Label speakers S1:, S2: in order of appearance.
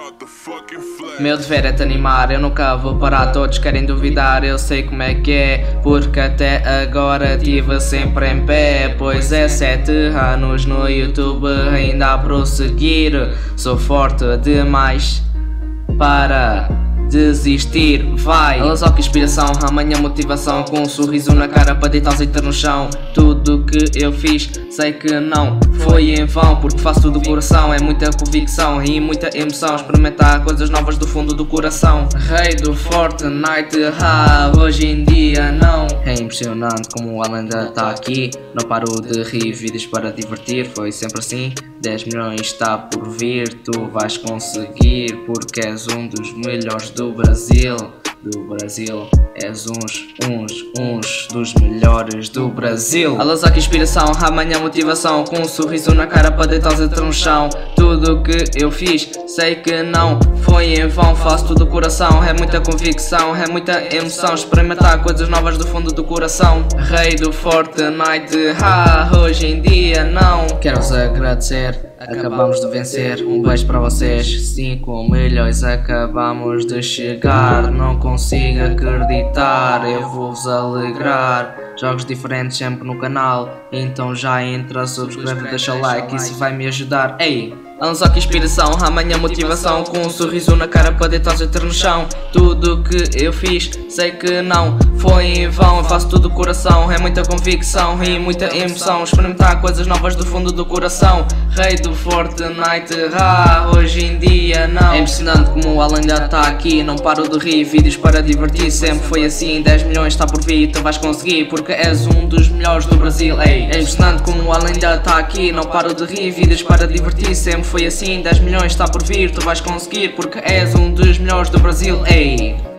S1: Meu dever é te animar, eu nunca vou parar, todos querem duvidar, eu sei como é que é, porque até agora tive sempre em pé. Pois é, 7 anos no YouTube ainda a prosseguir, sou forte demais para desistir, vai. Elas ó que inspiração, amanhã motivação, com um sorriso na cara para deitar azeite no chão. Tudo que eu fiz, sei que não foi em vão, porque faço tudo do coração, é muita convicção e muita emoção, experimentar coisas novas do fundo do coração. Rei do Fortnite, hoje em dia não. É impressionante como o Alan ainda está aqui, não paro de rir, vídeos para divertir, foi sempre assim. 10 milhões está por vir, tu vais conseguir, porque és um dos melhores do Brasil. És uns dos melhores do Brasil. Elas aqui inspiração, amanhã motivação, com um sorriso na cara para deitar os no chão. Tudo que eu fiz, sei que não foi em vão, faço tudo do coração, é muita convicção, é muita emoção, experimentar coisas novas do fundo do coração. Rei do Fortnite, hoje em dia não. Quero-vos agradecer, acabamos de vencer, um beijo para vocês. 5 milhões acabamos de chegar, não consigo acreditar, eu vou-vos alegrar. Jogos diferentes sempre no canal, então já entra, subscreve, deixa o like, isso vai me ajudar. Ei! Lança que inspiração, amanhã motivação, com um sorriso na cara para deitar azeite no chão. Tudo que eu fiz, sei que não foi em vão, eu faço tudo do coração, é muita convicção e muita emoção, experimentar coisas novas do fundo do coração. Rei do Fortnite, hoje em dia não. É impressionante como o Alan ainda está aqui, não paro de rir, vídeos para divertir, sempre foi assim. 10 milhões está por vir, tu vais conseguir, porque és um dos melhores do Brasil. Ei, é impressionante como o Alan ainda está aqui, não paro de rir, vídeos para divertir, sempre foi assim. 10 milhões está por vir, tu vais conseguir, porque és um dos melhores do Brasil. Ei.